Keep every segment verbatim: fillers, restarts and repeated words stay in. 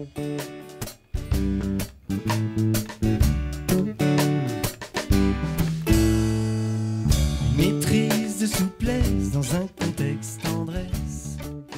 Maîtrise de souplesse dans un contexte tendresse.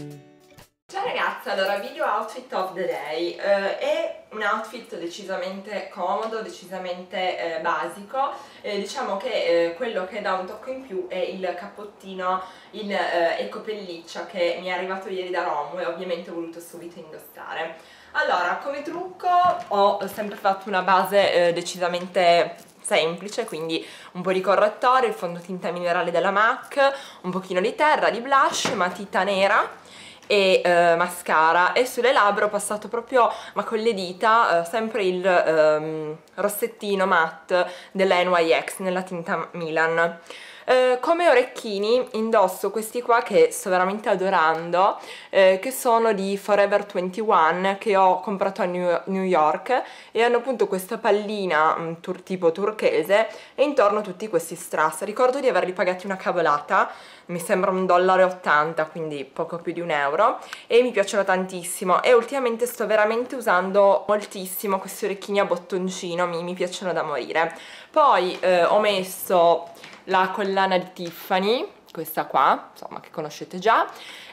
Ciao ragazzi, allora video outfit of the day. Uh, è un outfit decisamente comodo, decisamente eh, basico. Eh, diciamo che eh, quello che dà un tocco in più è il cappottino in eh, ecopelliccia che mi è arrivato ieri da Romu e ovviamente ho voluto subito indossare. Allora, come trucco ho sempre fatto una base eh, decisamente semplice, quindi un po' di correttore, il fondotinta minerale della MAC, un pochino di terra, di blush, matita nera e eh, mascara, e sulle labbra ho passato proprio, ma con le dita, eh, sempre il ehm, rossettino matte della N Y X nella tinta Milan. Eh, come orecchini indosso questi qua che sto veramente adorando, eh, che sono di Forever ventuno, che ho comprato a New, New York, e hanno appunto questa pallina mh, tur tipo turchese e intorno tutti questi strass. Ricordo di averli pagati una cavolata, mi sembra un dollaro e ottanta, quindi poco più di un euro, e mi piacciono tantissimo e ultimamente sto veramente usando moltissimo questi orecchini a bottoncino, mi, mi piacciono da morire. Poi eh, ho messo la collana di Tiffany, questa qua, insomma, che conoscete già,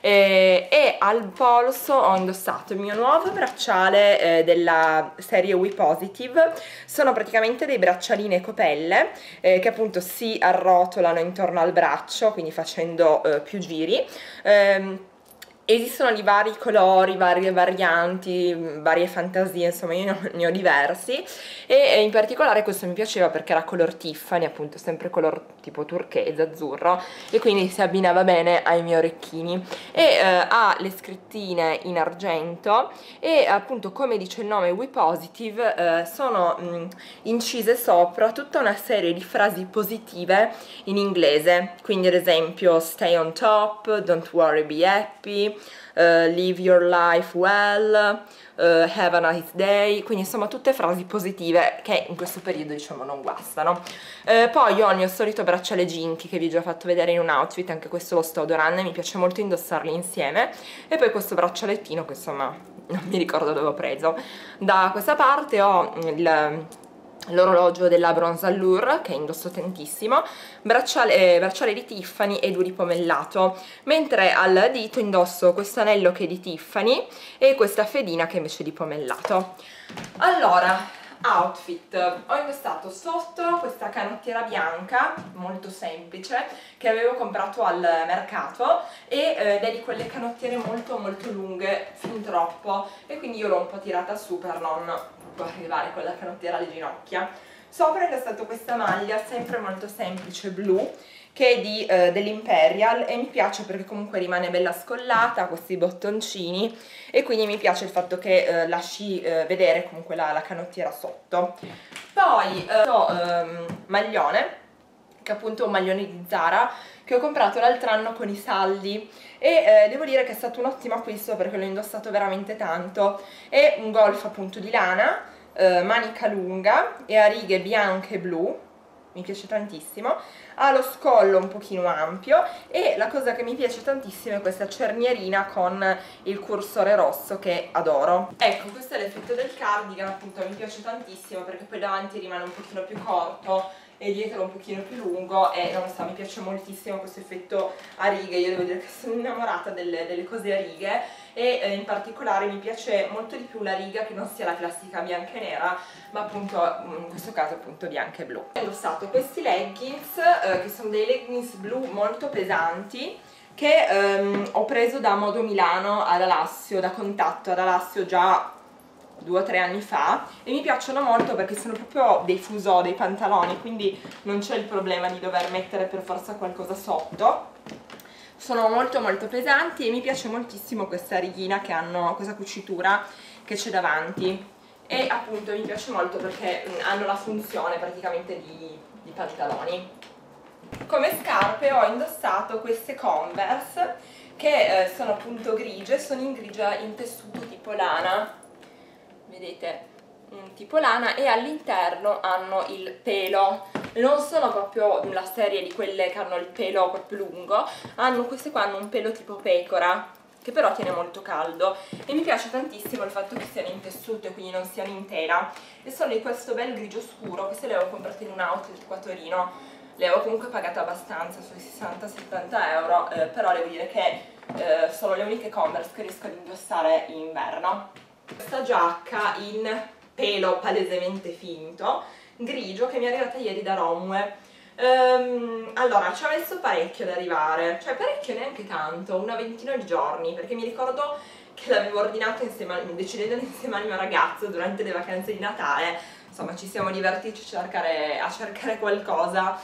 e, e al polso ho indossato il mio nuovo bracciale eh, della serie We Positive. Sono praticamente dei braccialini ecopelle eh, che appunto si arrotolano intorno al braccio, quindi facendo eh, più giri. Ehm, Esistono di vari colori, varie varianti, varie fantasie, insomma io ne ho diversi, e in particolare questo mi piaceva perché era color Tiffany, appunto sempre color tipo turchese, azzurro, e quindi si abbinava bene ai miei orecchini, e eh, ha le scrittine in argento e appunto, come dice il nome We Positive, eh, sono mh, incise sopra tutta una serie di frasi positive in inglese, quindi ad esempio stay on top, don't worry, be happy, Uh, live your life well, uh, have a nice day, quindi insomma tutte frasi positive che in questo periodo diciamo non guastano. Uh, poi io ho il mio solito bracciale Ginky che vi ho già fatto vedere in un outfit, anche questo lo sto adorando e mi piace molto indossarli insieme, e poi questo braccialettino che insomma non mi ricordo dove ho preso. Da questa parte ho il l'orologio della Bronze Allure che indosso tantissimo, bracciale, eh, bracciale di Tiffany e due di pomellato, mentre al dito indosso questo anello che è di Tiffany e questa fedina che invece è di pomellato. Allora, outfit, ho indossato sotto questa canottiera bianca molto semplice che avevo comprato al mercato, e ed è di quelle canottiere molto molto lunghe, fin troppo, e quindi io l'ho un po' tirata su per non arrivare con la canottiera alle ginocchia. Sopra ho indossato questa maglia sempre molto semplice blu che è di, eh, dell'Imperial, e mi piace perché comunque rimane bella scollata, ha questi bottoncini, e quindi mi piace il fatto che eh, lasci eh, vedere comunque la, la canottiera sotto. Poi eh, ho ehm, maglione, che è appunto un maglione di Zara che ho comprato l'altro anno con i saldi, e eh, devo dire che è stato un ottimo acquisto perché l'ho indossato veramente tanto. È un golf appunto di lana, eh, manica lunga e a righe bianche e blu, mi piace tantissimo, ha lo scollo un pochino ampio, e la cosa che mi piace tantissimo è questa cernierina con il cursore rosso che adoro. Ecco, questo è l'effetto del cardigan, appunto mi piace tantissimo perché poi davanti rimane un pochino più corto e dietro un pochino più lungo, e non lo so, mi piace moltissimo questo effetto a righe. Io devo dire che sono innamorata delle, delle cose a righe, e eh, in particolare mi piace molto di più la riga che non sia la classica bianca e nera, ma appunto in questo caso appunto bianca e blu. Ho indossato questi leggings eh, che sono dei leggings blu molto pesanti che ehm, ho preso da Modo Milano ad Alassio, da Contatto ad Alassio già due o tre anni fa, e mi piacciono molto perché sono proprio dei fusò, dei pantaloni, quindi non c'è il problema di dover mettere per forza qualcosa sotto. Sono molto molto pesanti e mi piace moltissimo questa righina che hanno, questa cucitura che c'è davanti, e appunto mi piace molto perché hanno la funzione praticamente di, di pantaloni. Come scarpe ho indossato queste Converse che eh, sono appunto grigie, sono in grigia in tessuto tipo lana, vedete, tipo lana, e all'interno hanno il pelo. Non sono proprio la serie di quelle che hanno il pelo proprio lungo, hanno, queste qua hanno un pelo tipo pecora, che però tiene molto caldo, e mi piace tantissimo il fatto che siano in tessuto e quindi non siano in tela, e sono di questo bel grigio scuro. Queste le avevo comprate in un outlet qua a Torino, le avevo comunque pagate abbastanza, sui sessanta settanta euro, eh, però devo dire che eh, sono le uniche Converse che riesco ad indossare in inverno. Questa giacca in pelo palesemente finto, grigio, che mi è arrivata ieri da Romwe. Um, allora, ci ha messo parecchio ad arrivare, cioè parecchio neanche tanto, una ventina di giorni, perché mi ricordo che l'avevo ordinato insieme, decidendo insieme al mio ragazzo durante le vacanze di Natale. Insomma, ci siamo divertiti a cercare, a cercare qualcosa,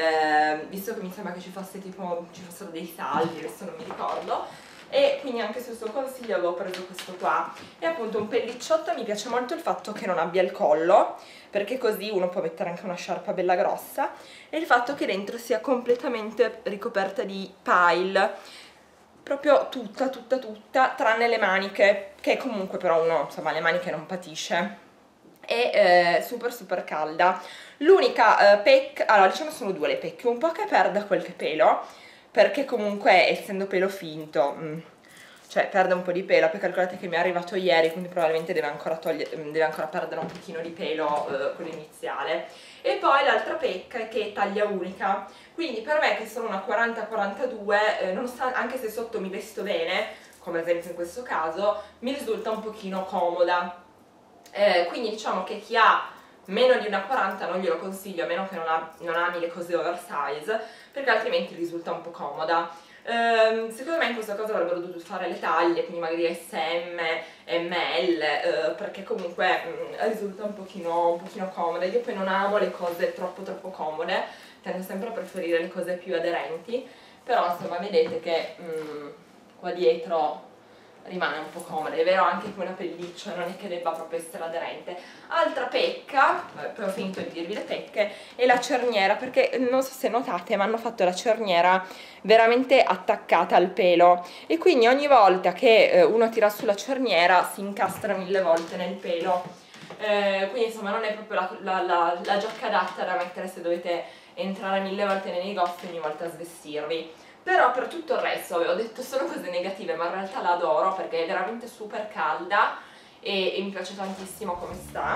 eh, visto che mi sembra che ci fosse tipo, ci fossero dei saldi, adesso non mi ricordo, e quindi anche sul suo consiglio avevo preso questo qua. È appunto un pellicciotto, mi piace molto il fatto che non abbia il collo, perché così uno può mettere anche una sciarpa bella grossa, e il fatto che dentro sia completamente ricoperta di pile, proprio tutta, tutta, tutta, tranne le maniche, che comunque però uno, insomma, le maniche non patisce. È eh, super super calda. L'unica eh, pecca, allora diciamo sono due le pecche, un po' che perda qualche pelo, perché comunque essendo pelo finto, mh, cioè perde un po' di pelo, poi calcolate che mi è arrivato ieri, quindi probabilmente deve ancora, togliere, deve ancora perdere un pochino di pelo eh, quello iniziale. E poi l'altra pecca è che è taglia unica, quindi per me che sono una quaranta quarantadue, eh, nonostante, anche se sotto mi vesto bene, come ad esempio in questo caso, mi risulta un pochino comoda. Eh, quindi diciamo che chi ha meno di una quaranta non glielo consiglio, a meno che non, ha, non ami le cose oversize, perché altrimenti risulta un po' comoda. Eh, secondo me in questo caso avrebbero dovuto fare le taglie, quindi magari S M, M L, eh, perché comunque mh, risulta un pochino, un pochino comoda. Io poi non amo le cose troppo troppo comode, tendo sempre a preferire le cose più aderenti, però insomma vedete che mh, qua dietro rimane un po' comoda, è vero anche che una pelliccia non è che debba proprio essere aderente. Altra pecca, poi ho finito di dirvi le pecche, è la cerniera, perché non so se notate ma hanno fatto la cerniera veramente attaccata al pelo, e quindi ogni volta che uno tira sulla cerniera si incastra mille volte nel pelo, eh, quindi insomma non è proprio la, la, la, la giacca adatta da mettere se dovete entrare mille volte nei negozi ogni volta a svestirvi. Però per tutto il resto avevo detto solo cose negative, ma in realtà la adoro perché è veramente super calda e, e mi piace tantissimo come sta.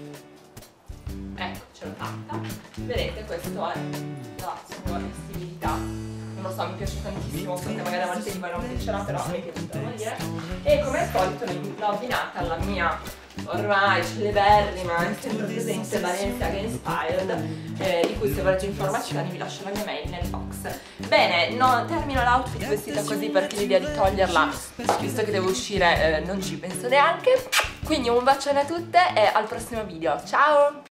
Ecco, ce l'ho fatta. Vedete, questo è la sua estività. Non lo so, mi piace tantissimo, so che magari a volte di voi non piacerà, però mi è piaciuta, devo dire. E come al solito l'ho abbinata alla mia ormai celeberrima e sempre presente Balenciaga Inspired, eh, di cui se volete informazioni vi lascio la mia mail nel box. Bene, no, termino l'outfit vestita così perché l'idea di toglierla, visto che devo uscire, eh, non ci penso neanche. Quindi un bacione a tutte e al prossimo video, ciao!